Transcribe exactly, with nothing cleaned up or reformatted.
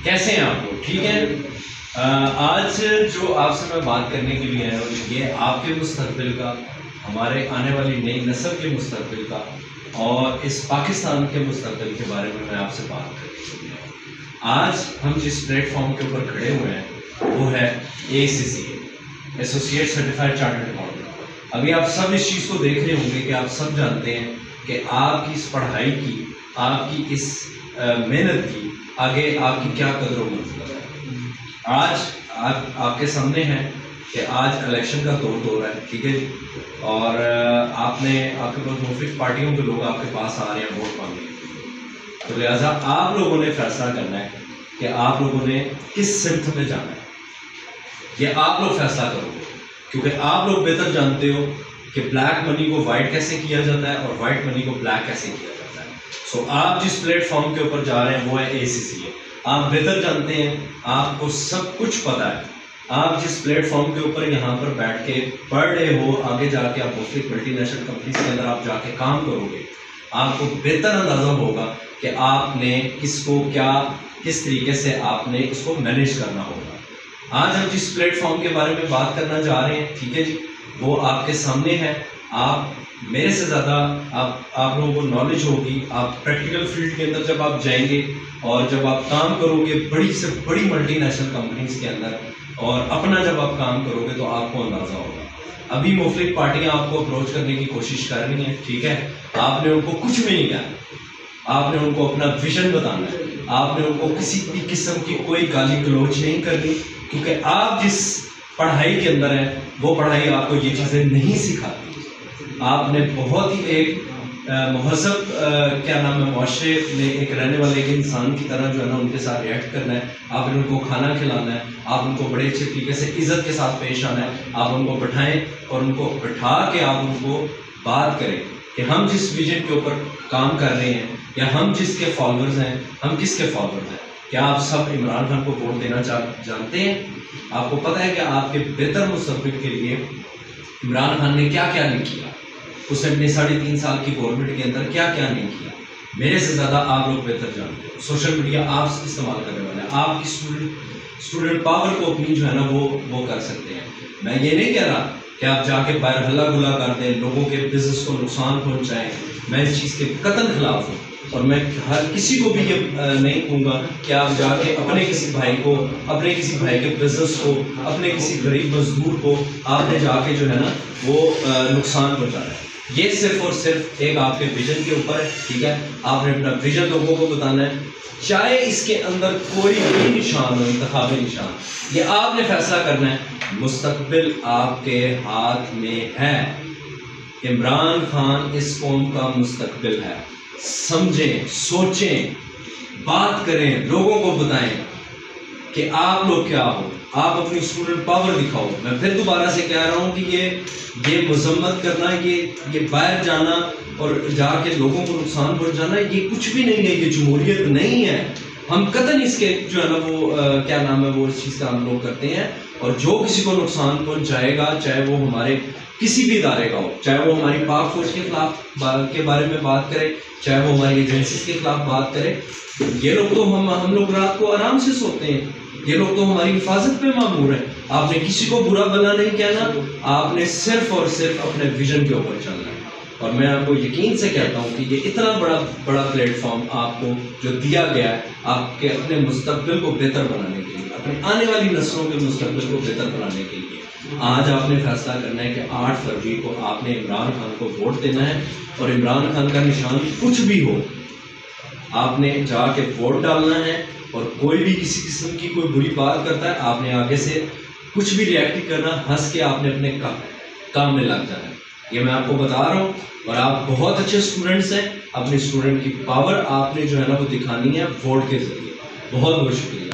کیسے ہیں آپ لوگ؟ ٹھیک ہے. آج جو آپ سے میں بات کرنے کے لیے آیا ہوں یہ آپ کے مستقبل کا، ہمارے آنے والی نئی نسل کے مستقبل کا اور اس پاکستان کے مستقبل کے بارے میں میں آپ سے بات کرنے کے لیے آیا ہوں. آج ہم جس پلیٹ فارم کے اوپر کھڑے ہوئے ہیں وہ ہے A C C A, associate certified chartered accountant. ابھی آپ سب اس چیز کو دیکھ رہے ہوں گے کہ آپ سب جانتے ہیں کہ آپ کی اس پڑھائی کی، آپ کی اس محنت کی آگے آپ کی کیا قدر و منزلت ہے. آج آپ آپ کے سامنے ہیں کہ آج الیکشن کا دور دور ہے، ٹھیک ہے جی، اور آپ نے آپ کے پاس مختلف پارٹیوں کے لوگ آپ کے پاس آ رہے ہیں ووٹ مانگنے کے لیے. تو لہٰذا آپ لوگوں نے فیصلہ کرنا ہے کہ آپ لوگوں نے کس سمت میں جانا ہے. یہ آپ لوگ فیصلہ کرو گے کیونکہ آپ لوگ بہتر جانتے ہو کہ بلیک منی کو وائٹ کیسے کیا جاتا ہے اور وائٹ منی کو بلیک کیسے کیا جاتا ہے. سو آپ جس پلیٹ فارم کے اوپر جا رہے ہیں وہ ہے اے سی سی اے. آپ بہتر جانتے ہیں، آپ کو سب کچھ پتہ ہے. آپ جس پلیٹ فارم کے اوپر یہاں پر بیٹھ کے پڑھ رہے ہو، آگے جا کے آپ مختلف ملٹی نیشنل کمپنیز کے اندر آپ جا کے کام کرو گے، آپ کو بہتر اندازہ ہوگا کہ آپ نے کس کو کیا کس طریقے سے آپ نے اس کو مینیج کرنا ہوگا. آج ہم جس پلیٹ فارم کے بارے میں بات کرنا جا رہے ہیں، ٹھیک ہے جی، وہ آپ کے سامنے ہے. آپ میرے سے زیادہ آپ آپ لوگوں کو نالج ہوگی. آپ پریکٹیکل فیلڈ کے اندر جب آپ جائیں گے اور جب آپ کام کرو گے بڑی سے بڑی ملٹی نیشنل کمپنیز کے اندر اور اپنا جب آپ کام کرو گے تو آپ کو اندازہ ہوگا. ابھی مختلف پارٹیاں آپ کو اپروچ کرنے کی کوشش کر رہی ہیں، ٹھیک ہے. آپ نے ان کو کچھ بھی نہیں کہنا، آپ نے ان کو اپنا ویژن بتانا ہے. آپ نے ان کو کسی بھی قسم کی کوئی گالی گلوچ نہیں کرنی، کیونکہ آپ جس پڑھائی کے اندر ہیں وہ پڑھائی آپ کو یہ چیزیں نہیں سکھاتی. آپ نے بہت ہی ایک مہذب کیا نام ہے معاشرے میں ایک رہنے والے ایک انسان کی طرح جو ہے نا ان کے ساتھ ریئیکٹ کرنا ہے. آپ نے ان کو کھانا کھلانا ہے، آپ ان کو بڑے اچھے طریقے سے عزت کے ساتھ پیش آنا ہے. آپ ان کو بٹھائیں اور ان کو بٹھا کے آپ ان کو بات کریں کہ ہم جس ویژن کے اوپر کام کر رہے ہیں یا ہم جس کے فالوورز ہیں، ہم کس کے فالوورز ہیں. کیا آپ سب عمران خان کو ووٹ دینا جانتے ہیں؟ آپ کو پتہ ہے کہ آپ کے بہتر مستقبل کے لیے عمران خان نے کیا کیا نہیں کیا، اس نے اپنے ساڑھے تین سال کی گورنمنٹ کے اندر کیا کیا نہیں کیا. میرے سے زیادہ آپ لوگ بہتر جانتے ہو. سوشل میڈیا آپ استعمال کرنے والے ہیں، آپ کی اسٹوڈنٹ اسٹوڈنٹ پاور کو اپنی جو ہے نا وہ وہ کر سکتے ہیں. میں یہ نہیں کہہ رہا کہ آپ جا کے باہر ہلا گلا کر دیں، لوگوں کے بزنس کو نقصان پہنچائیں. میں اس چیز کے قطعاً خلاف ہوں اور میں ہر کسی کو بھی یہ نہیں کہوں گا کہ آپ جا کے اپنے کسی بھائی کو، اپنے کسی بھائی کے بزنس کو، اپنے کسی غریب مزدور کو آپ نے جا کے جو ہے نا وہ نقصان پہنچانا ہے. یہ صرف اور صرف ایک آپ کے ویژن کے اوپر ہے، ٹھیک ہے. آپ نے اپنا ویژن لوگوں کو بتانا ہے، چاہے اس کے اندر کوئی بھی نشان ہو، انتخابی نشان، یہ آپ نے فیصلہ کرنا ہے. مستقبل آپ کے ہاتھ میں ہے. عمران خان اس قوم کا مستقبل ہے. سمجھیں، سوچیں، بات کریں، لوگوں کو بتائیں کہ آپ لوگ کیا ہو. آپ اپنی اسٹوڈنٹ پاور دکھاؤ. میں پھر دوبارہ سے کہہ رہا ہوں کہ یہ یہ مذمت کرنا، یہ یہ باہر جانا اور جا کے لوگوں کو نقصان پہنچانا، یہ کچھ بھی نہیں ہے. یہ جمہوریت نہیں ہے. ہم قطعاً اس کے جو ہے نا وہ کیا نام ہے وہ اس چیز کا ہم لوگ کرتے ہیں. اور جو کسی کو نقصان پہنچائے گا، چاہے وہ ہمارے کسی بھی ادارے کا ہو، چاہے وہ ہماری پاک فوج کے خلاف کے بارے میں بات کرے، چاہے وہ ہماری ایجنسیز کے خلاف بات کرے، یہ لوگ تو ہم ہم لوگ رات کو آرام سے سوتے ہیں. یہ لوگ تو ہماری حفاظت پہ مامور ہیں. آپ نے کسی کو برا بھلا نہیں کہنا، آپ نے صرف اور صرف اپنے ویژن کے اوپر چلنا ہے. اور میں آپ کو یقین سے کہتا ہوں کہ یہ اتنا بڑا بڑا پلیٹ فارم آپ کو جو دیا گیا ہے آپ کے اپنے مستقبل کو بہتر بنانے کے لیے، اپنے آنے والی نسلوں کے مستقبل کو بہتر بنانے کے لیے. آج آپ نے فیصلہ کرنا ہے کہ آٹھ فروری کو آپ نے عمران خان کو ووٹ دینا ہے. اور عمران خان کا نشان کچھ بھی ہو، آپ نے جا کے ووٹ ڈالنا ہے. اور کوئی بھی کسی قسم کی کوئی بری بات کرتا ہے، آپ نے آگے سے کچھ بھی ریئیکٹ نہیں کرنا، ہنس کے آپ نے اپنے کام میں لگ جانا ہے. یہ میں آپ کو بتا رہا ہوں. اور آپ بہت اچھے اسٹوڈنٹس ہیں. اپنے اسٹوڈنٹ کی پاور آپ نے جو ہے نا وہ دکھانی ہے ووٹ کے ذریعے. بہت بہت شکریہ.